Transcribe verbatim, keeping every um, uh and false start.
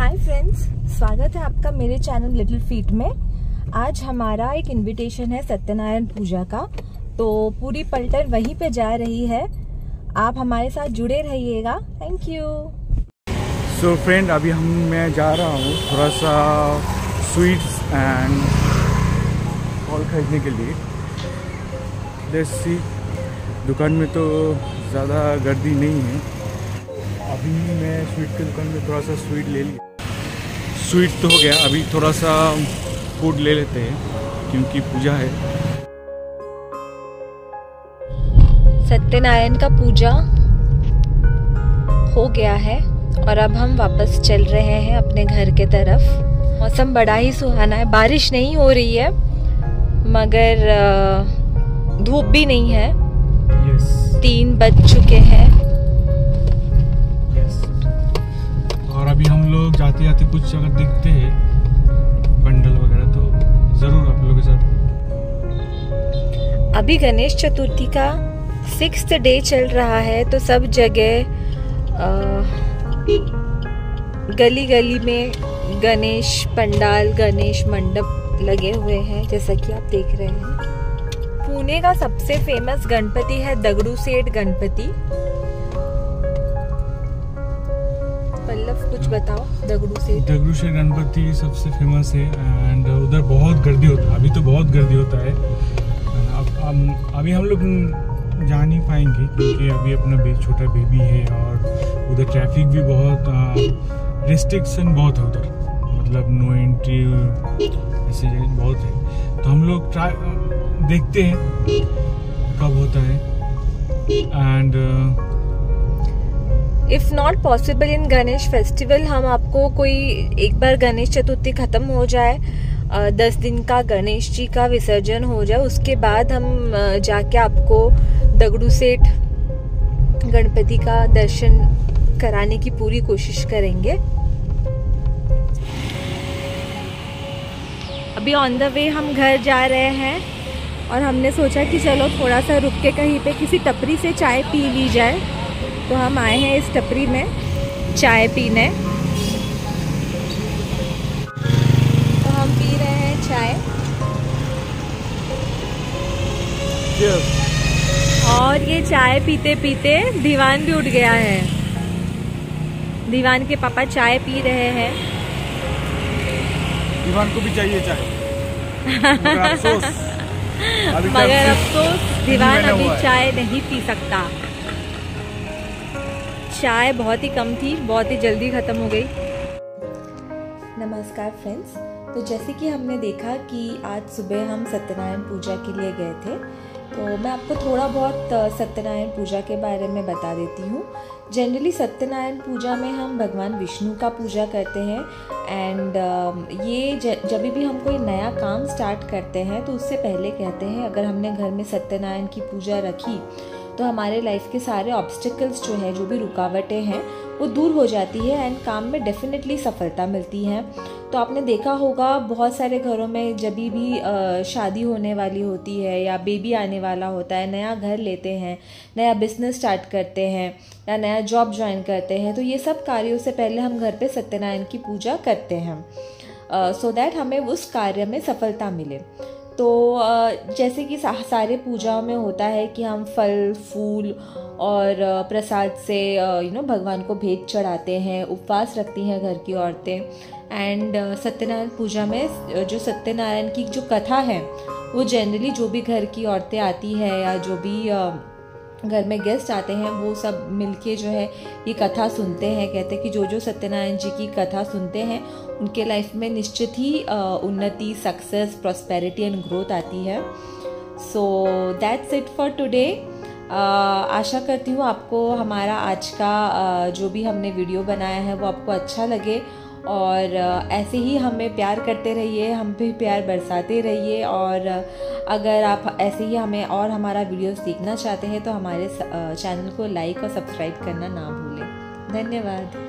Hi friends, स्वागत है आपका मेरे चैनल लिटिल फीट में। आज हमारा एक इनविटेशन है सत्यनारायण पूजा का, तो पूरी पलटन वहीं पे जा रही है। आप हमारे साथ जुड़े रहिएगा। Thank you. सो फ्रेंड, अभी हम मैं जा रहा हूँ थोड़ा सा स्वीट्स एंड फल खरीदने के लिए। लेट्स सी, दुकान में तो ज़्यादा गर्दी नहीं है। अभी मैं स्वीट की दुकान में थोड़ा सा स्वीट ले लिया। स्वीट तो हो गया, अभी थोड़ा सा फूड ले लेते हैं क्योंकि पूजा है। सत्यनारायण का पूजा हो गया है और अब हम वापस चल रहे हैं अपने घर के तरफ। मौसम बड़ा ही सुहाना है, बारिश नहीं हो रही है मगर धूप भी नहीं है। yes. तीन बज चुके हैं। और अभी हम लोग जाते जाते कुछ अगर देखते हैं बंडल वगैरह तो जरूर आप लोगों के साथ। अभी गणेश चतुर्थी का सिक्स्थ डे चल रहा है, तो सब जगह गली गली में गणेश पंडाल, गणेश मंडप लगे हुए हैं, जैसा कि आप देख रहे हैं। पुणे का सबसे फेमस गणपति है दगड़ूशेठ गणपति। पल्लव कुछ बताओ। दगड़ूशेठ दगड़ूशेठ गणपति सबसे फेमस है एंड उधर बहुत गर्दी होता है। अभी तो बहुत गर्दी होता है। अब, अब अभी हम लोग जा नहीं पाएंगे क्योंकि अभी अपना बे, छोटा बेबी है और उधर ट्रैफिक भी बहुत, रिस्ट्रिक्शन बहुत है उधर, मतलब नो एंट्री ऐसे बहुत है। तो हम लोग ट्राई देखते हैं कब होता है। And if not possible in Ganesh festival, हम आपको कोई एक बार गणेश चतुर्थी खत्म हो जाए, दस दिन का गणेश जी का विसर्जन हो जाए, उसके बाद हम जाके आपको दगड़ूशेठ गणपति का दर्शन कराने की पूरी कोशिश करेंगे। अभी ऑन द वे हम घर जा रहे हैं और हमने सोचा कि चलो थोड़ा सा रुक के कहीं पे किसी टपरी से चाय पी ली जाए, तो हम आए हैं इस टपरी में चाय पीने। तो हम पी रहे हैं चाय। yes. और ये चाय पीते पीते दीवान भी उठ गया है। दीवान के पापा चाय पी रहे हैं। दीवान को भी चाहिए चाय मगर अफसोस मगर अफसोस दीवान अभी चाय नहीं पी सकता। चाय बहुत ही कम थी, बहुत ही जल्दी ख़त्म हो गई। नमस्कार फ्रेंड्स, तो जैसे कि हमने देखा कि आज सुबह हम सत्यनारायण पूजा के लिए गए थे, तो मैं आपको थोड़ा बहुत सत्यनारायण पूजा के बारे में बता देती हूँ। जनरली सत्यनारायण पूजा में हम भगवान विष्णु का पूजा करते हैं एंड ये जब भी हम कोई नया काम स्टार्ट करते हैं तो उससे पहले कहते हैं अगर हमने घर में सत्यनारायण की पूजा रखी तो हमारे लाइफ के सारे ऑब्स्टिकल्स जो है, जो भी रुकावटें हैं, वो दूर हो जाती है एंड काम में डेफिनेटली सफलता मिलती है। तो आपने देखा होगा बहुत सारे घरों में जब भी शादी होने वाली होती है या बेबी आने वाला होता है, नया घर लेते हैं, नया बिजनेस स्टार्ट करते हैं या नया जॉब ज्वाइन करते हैं, तो ये सब कार्यों से पहले हम घर पे सत्यनारायण की पूजा करते हैं सो दैट हमें उस कार्य में सफलता मिले। तो जैसे कि सारे पूजाओं में होता है कि हम फल फूल और प्रसाद से यू नो भगवान को भेंट चढ़ाते हैं, उपवास रखती हैं घर की औरतें। एंड सत्यनारायण पूजा में जो सत्यनारायण की जो कथा है वो जनरली जो भी घर की औरतें आती है या जो भी घर में गेस्ट आते हैं वो सब मिलके जो है ये कथा सुनते हैं। कहते हैं कि जो जो सत्यनारायण जी की कथा सुनते हैं उनके लाइफ में निश्चित ही उन्नति, सक्सेस, प्रॉस्पेरिटी एंड ग्रोथ आती है। So that's it for today. आशा करती हूँ आपको हमारा आज का uh, जो भी हमने वीडियो बनाया है वो आपको अच्छा लगे और uh, ऐसे ही हमें प्यार करते रहिए, हम पे प्यार बरसाते रहिए। और uh, अगर आप ऐसे ही हमें और हमारा वीडियोस देखना चाहते हैं तो हमारे चैनल को लाइक और सब्सक्राइब करना ना भूलें। धन्यवाद।